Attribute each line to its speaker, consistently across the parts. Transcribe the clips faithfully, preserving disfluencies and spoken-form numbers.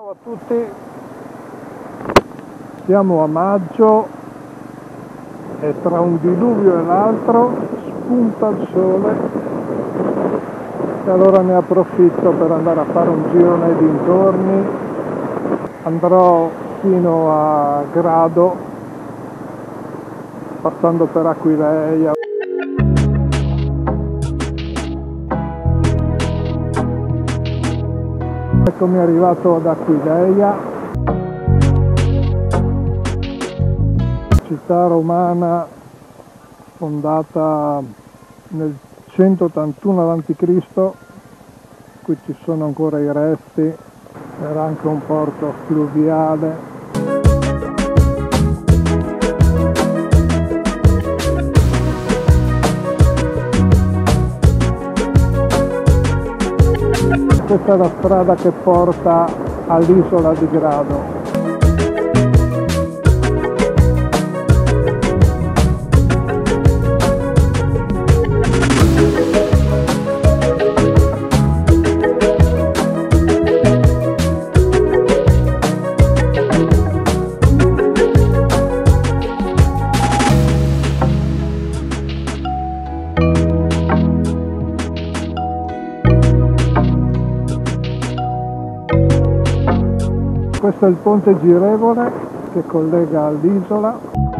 Speaker 1: Ciao a tutti, siamo a maggio e tra un diluvio e l'altro spunta il sole e allora ne approfitto per andare a fare un giro nei dintorni. Andrò fino a Grado passando per Aquileia. Eccomi arrivato ad Aquileia, città romana fondata nel centottantuno avanti Cristo. Qui ci sono ancora i resti, era anche un porto fluviale. Questa è la strada che porta all'isola di Grado. Questo è il ponte girevole che collega all'isola.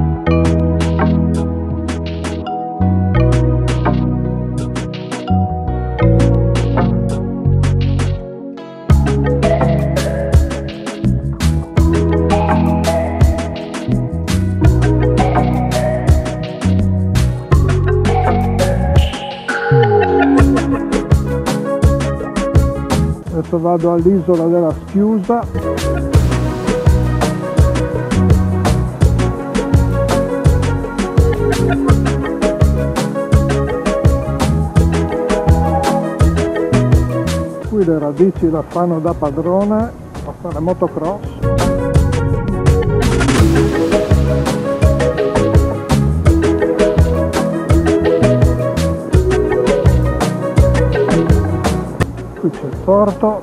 Speaker 1: Adesso vado all'isola della Schiusa. Qui le radici la fanno da padrone a fare motocross. Qui c'è il porto.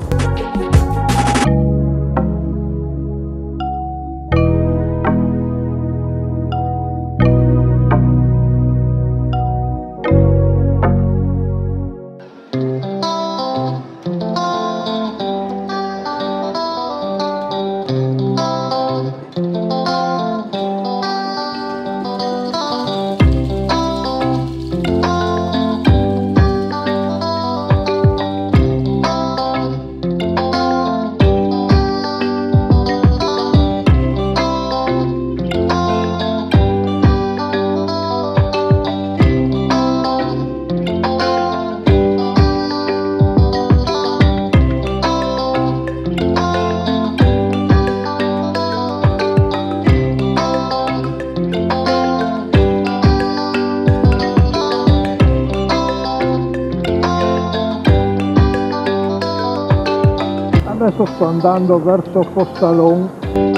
Speaker 1: Adesso sto andando verso Fossalon.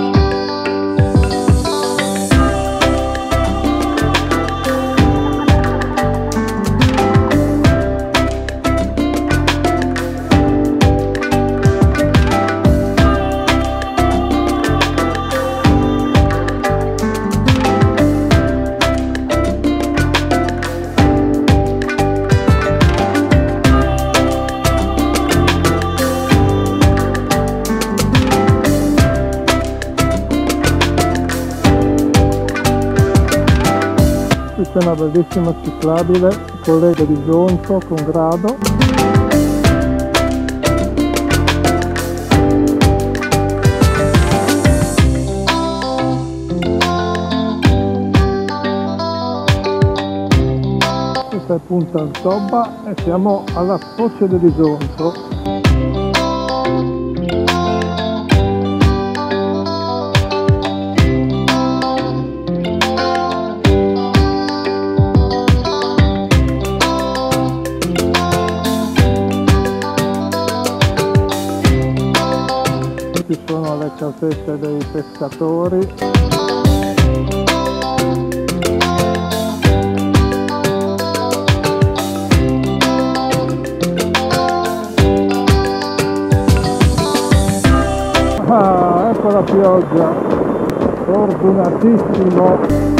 Speaker 1: C'è una bellissima ciclabile, collega di Gionzo con Grado. Questa è Punta Zobba e siamo alla foce dell'Isonzo. Ci sono le casette dei pescatori. Ah, ecco la pioggia, fortunatissimo.